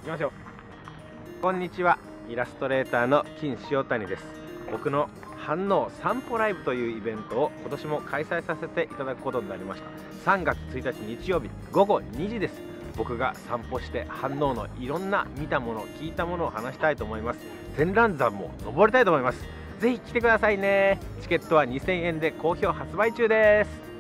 きましょう。こんにちは、イラストレーターの金塩谷です。僕の飯能散歩ライブというイベントを今年も開催させていただくことになりました。3月1日日曜日午後2時です。僕が散歩して飯能のいろんな見たもの聞いたものを話したいと思います。千覧山も登りたいと思います。ぜひ来てくださいね。チケットは2000円で好評発売中です。